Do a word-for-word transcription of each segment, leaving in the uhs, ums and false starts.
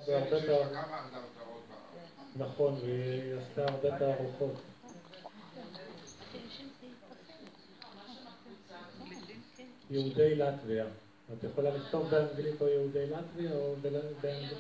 בהרבה תערוכות. נכון, והיא עשתה הרבה תערוכות. יהודי לטביה. את יכולה לכתוב באנגלית או יהודי לטביה או באנגלית?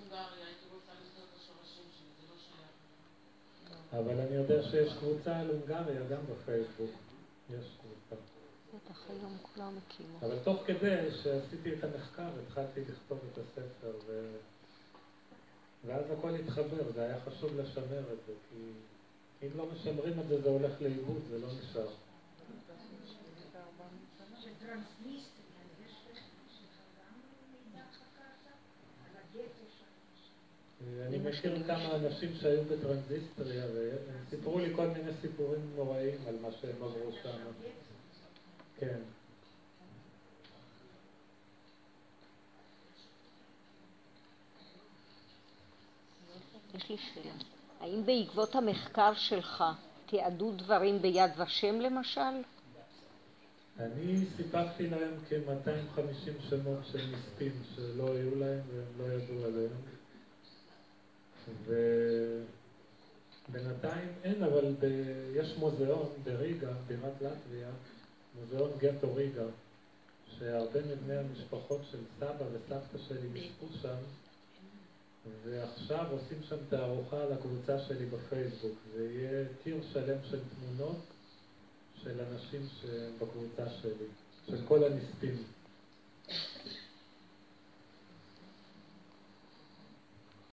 אבל אני יודע שיש קבוצה על הונגריה גם בפייסבוק. יש קבוצה. בטח היום כולם הקימו. אבל תוך כדי שעשיתי את המחקר התחלתי לכתוב את הספר ו... ואז הכל התחבר, זה היה חשוב לשמר את זה, כי אם לא משמרים את זה זה הולך לאיבוד, זה לא נשאר. אני מכיר כמה אנשים שהיו בטרנזיסטריה והם סיפרו לי כל מיני סיפורים נוראים על מה שהם עברו שם. כן. יש לי שאלה. האם בעקבות המחקר שלך תיעדו דברים ביד ושם למשל? אני סיפקתי להם כ-מאתיים וחמישים שמות של נספים שלא היו להם והם לא ידעו עליהם. ובינתיים אין, אבל ב... יש מוזיאון בריגה, בירת לטביה, מוזיאון גטו ריגה, שהרבה מבני המשפחות של סבא וסבתא שלי נספו שם, ועכשיו עושים שם תערוכה על הקבוצה שלי בפייסבוק, ויהיה טיר שלם של תמונות של אנשים שבקבוצה שלי, של כל הנספים.